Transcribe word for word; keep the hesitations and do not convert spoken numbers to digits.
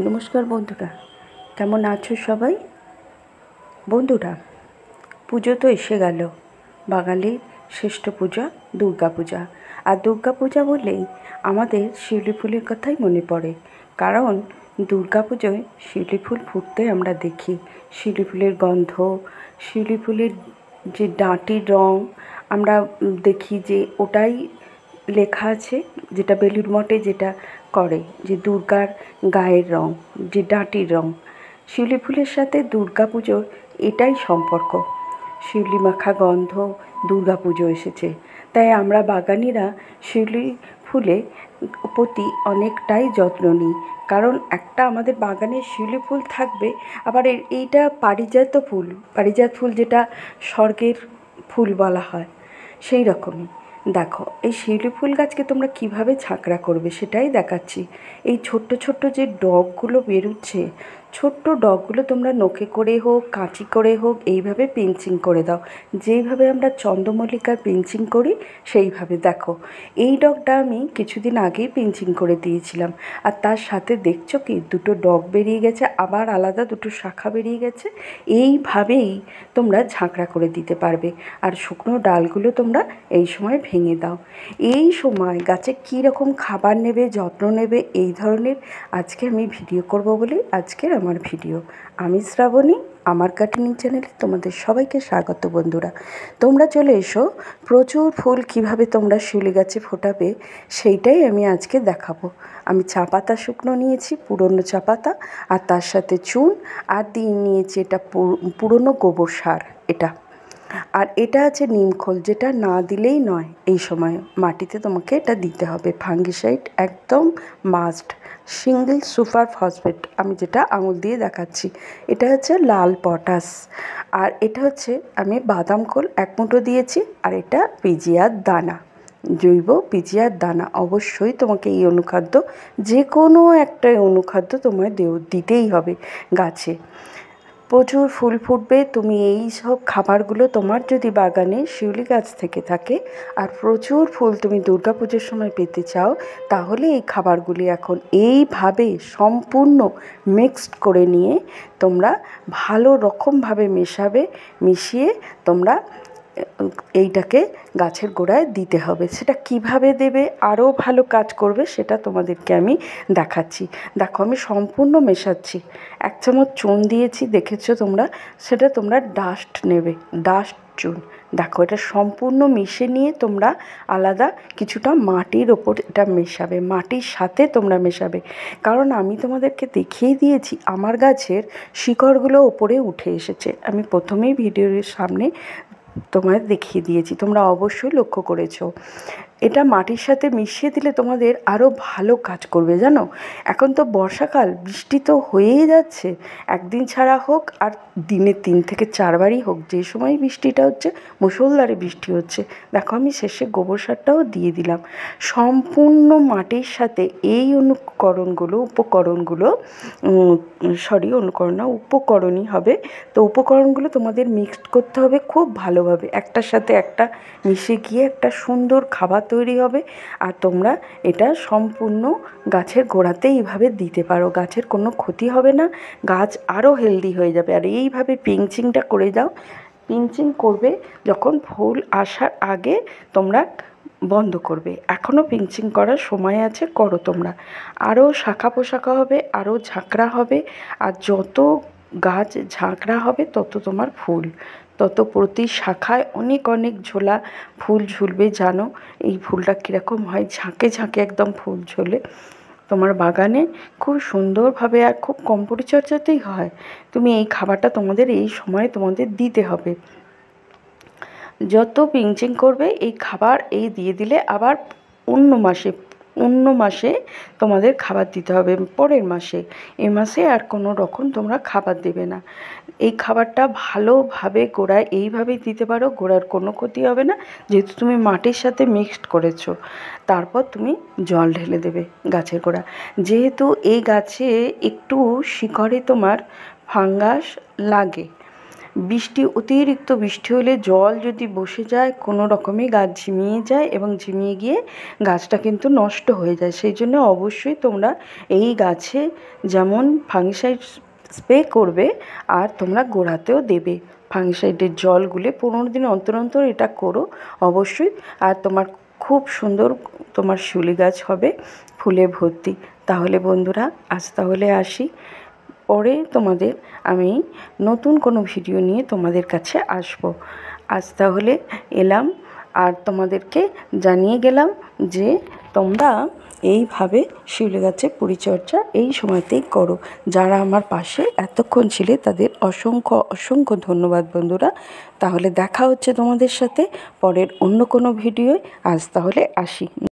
নমস্কার বন্ধুরা, কেমন আছো সবাই? বন্ধুরা, পুজো তো এসে গেল, বাঙালির শ্রেষ্ঠ পূজা দুর্গা পূজা। আর দুর্গা পূজা বললেই আমাদের শিউলি ফুলের কথাই মনে পড়ে, কারণ দুর্গা পুজোয় শিউলি ফুল ফুটতে আমরা দেখি। শিউলি ফুলের গন্ধ, শিউলি ফুলের যে ডাঁটির রং আমরা দেখি যে ওটাই লেখা আছে, যেটা বেলুড় মঠে যেটা করে, যে দুর্গার গায়ের রং, যে ডাঁটির রং। শিউলি ফুলের সাথে দুর্গা পুজোর এটাই সম্পর্ক। শিউলি মাখা গন্ধ, দুর্গা পুজো এসেছে, তাই আমরা বাগানিরা শিউলি ফুলে প্রতি অনেকটাই যত্ন নিই। কারণ একটা আমাদের বাগানে শিউলি ফুল থাকবে, আবার এইটা পারিজাত ফুল, পারিজাত ফুল যেটা স্বর্গের ফুল বলা হয়, সেই রকমই। দেখো, এই শিউলি ফুল গাছকে তোমরা কিভাবে ঝাঁকড়া করবে সেটাই দেখাচ্ছি। এই ছোট্ট ছোট্ট যে ডগগুলো বেরোচ্ছে, ছোট্ট ডগগুলো তোমরা নখে করে হোক, কাঁচি করে হোক, এইভাবে পিঞ্চিং করে দাও। যেইভাবে আমরা চন্দ্রমল্লিকার পিঞ্চিং করি সেইভাবে। দেখো, এই ডগটা আমি কিছুদিন আগেই পিঞ্চিং করে দিয়েছিলাম, আর তার সাথে দেখছো কি দুটো ডগ বেরিয়ে গেছে, আবার আলাদা দুটো শাখা বেরিয়ে গেছে। এইভাবেই তোমরা ঝাঁকড়া করে দিতে পারবে। আর শুকনো ডালগুলো তোমরা এই সময় ভেঙে দাও। এই সময় গাছে কী রকম খাবার নেবে, যত্ন নেবে, এই ধরনের আজকে আমি ভিডিও করব বলে আজকের আমার ভিডিও। আমি শ্রাবণী, আমার গার্ডেনিং চ্যানেলে তোমাদের সবাইকে স্বাগত। বন্ধুরা, তোমরা চলে এসো। প্রচুর ফুল কিভাবে তোমরা শিউলি গাছে ফোটাবে সেইটাই আমি আজকে দেখাবো। আমি চা পাতা শুকনো নিয়েছি, পুরনো চা পাতা, আর তার সাথে চুন, আর দিয়ে নিয়েছি এটা পুরনো গোবর সার, এটা। আর এটা আছে নিমখোল, যেটা না দিলেই নয়। এই সময় মাটিতে তোমাকে এটা দিতে হবে। ফাঙ্গিসাইড একদম মাস্ট। সিঙ্গেল সুপার ফসফেট, আমি যেটা আঙুল দিয়ে দেখাচ্ছি, এটা হচ্ছে লাল পটাশ। আর এটা হচ্ছে আমি বাদাম খোল এক মুঠো দিয়েছি, আর এটা পিজিয়ার দানা, জৈব পিজিয়ার দানা। অবশ্যই তোমাকে এই অনুখাদ্য, যে কোনো একটা অনুখাদ্য তোমায় দেও দিতেই হবে গাছে। প্রচুর ফুল ফুটবে, তুমি এই সব খাবারগুলো তোমার যদি বাগানে শিউলি গাছ থেকে থাকে আর প্রচুর ফুল তুমি দুর্গা পুজোর সময় পেতে চাও, তাহলে এই খাবারগুলি এখন এইভাবে সম্পূর্ণ মিক্সড করে নিয়ে তোমরা ভালো রকমভাবে মেশাবে। মিশিয়ে তোমরা এইটাকে গাছের গোড়ায় দিতে হবে। সেটা কিভাবে দেবে, আরও ভালো কাজ করবে, সেটা তোমাদেরকে আমি দেখাচ্ছি। দেখো, আমি সম্পূর্ণ মেশাচ্ছি। এক চামচ চুন দিয়েছি, দেখেছো তোমরা, সেটা তোমরা ডাস্ট নেবে, ডাস্ট চুন। দেখো, এটা সম্পূর্ণ মিশে নিয়ে তোমরা আলাদা কিছুটা মাটির ওপর এটা মেশাবে, মাটির সাথে তোমরা মেশাবে। কারণ আমি তোমাদেরকে দেখিয়ে দিয়েছি আমার গাছের শিকড়গুলো ওপরে উঠে এসেছে, আমি প্রথমেই ভিডিওর সামনে তোমায় দেখিয়ে দিয়েছি, তোমরা অবশ্যই লক্ষ্য করেছো। এটা মাটির সাথে মিশিয়ে দিলে তোমাদের আরও ভালো কাজ করবে। জানো, এখন তো বর্ষাকাল, বৃষ্টি তো হয়েই যাচ্ছে, একদিন ছাড়া হোক আর দিনে তিন থেকে চারবারই হোক, যে সময় বৃষ্টিটা হচ্ছে মুষলধারে বৃষ্টি হচ্ছে। দেখো, আমি শেষে গোবর সারটাও দিয়ে দিলাম। সম্পূর্ণ মাটির সাথে এই অনুকরণগুলো উপকরণগুলো সরি অনুকরণ না উপকরণই হবে। তো উপকরণগুলো তোমাদের মিক্সড করতে হবে খুব ভালোভাবে, একটার সাথে একটা মিশে গিয়ে একটা সুন্দর খাবার তৈরি হবে। আর তোমরা এটা সম্পূর্ণ গাছের গোড়াতে এইভাবে দিতে পারো, গাছের কোনো ক্ষতি হবে না, গাছ আরও হেলদি হয়ে যাবে। আর এইভাবে পিঞ্চিংটা করে যাও। পিঞ্চিং করবে যখন ফুল আসার আগে, তোমরা বন্ধ করবে। এখনও পিঞ্চিং করার সময় আছে, করো তোমরা। আরও শাখা পোশাখা হবে, আরও ঝাঁকড়া হবে। আর যত গাছ ঝাঁকড়া হবে তত তোমার ফুল, তত প্রতি শাখায় অনেক অনেক ঝোলা ফুল ঝুলবে। জানো এই ফুলটা কীরকম হয়, ঝাঁকে ঝাঁকে একদম ফুল ঝোলে তোমার বাগানে, খুব সুন্দরভাবে আর খুব কম পরিচর্যাতেই হয়। তুমি এই খাবারটা তোমাদের এই সময়ে তোমাদের দিতে হবে। যত পিঞ্চিং করবে এই খাবার এই দিয়ে দিলে আবার অন্য মাসে অন্য মাসে তোমাদের খাবার দিতে হবে, পরের মাসে। এই মাসে আর কোনো রকম তোমরা খাবার দেবে না। এই খাবারটা ভালোভাবে গোড়ায় এইভাবেই দিতে পারো, গোড়ার কোনো ক্ষতি হবে না, যেহেতু তুমি মাটির সাথে মিক্সড করেছো। তারপর তুমি জল ঢেলে দেবে গাছের গোড়া। যেহেতু এই গাছে একটু শিকড়ে তোমার ফাঙ্গাস লাগে, বৃষ্টি অতিরিক্ত বৃষ্টি হলে জল যদি বসে যায় কোনো রকমে গাছ ঝিমিয়ে যায় এবং ঝিমিয়ে গিয়ে গাছটা কিন্তু নষ্ট হয়ে যায়। সেই জন্য অবশ্যই তোমরা এই গাছে যেমন ফাঙ্গিসাইড স্প্রে করবে আর তোমরা গোড়াতেও দেবে ফাঙ্গিসাইডের জল গুলে পনেরো দিন অন্তর অন্তর এটা করো অবশ্যই। আর তোমার খুব সুন্দর তোমার শিউলি গাছ হবে ফুলে ভর্তি। তাহলে বন্ধুরা আজ তাহলে আসি, পরে তোমাদের আমি নতুন কোনো ভিডিও নিয়ে তোমাদের কাছে আসব। আজ তাহলে এলাম আর তোমাদেরকে জানিয়ে গেলাম যে তোমরা এইভাবে শিউলি গাছের পরিচর্যা এই সময়তেই করো। যারা আমার পাশে এতক্ষণ ছিলে তাদের অসংখ্য অসংখ্য ধন্যবাদ বন্ধুরা। তাহলে দেখা হচ্ছে তোমাদের সাথে পরের অন্য কোনো ভিডিওয়। আজ তাহলে আসি।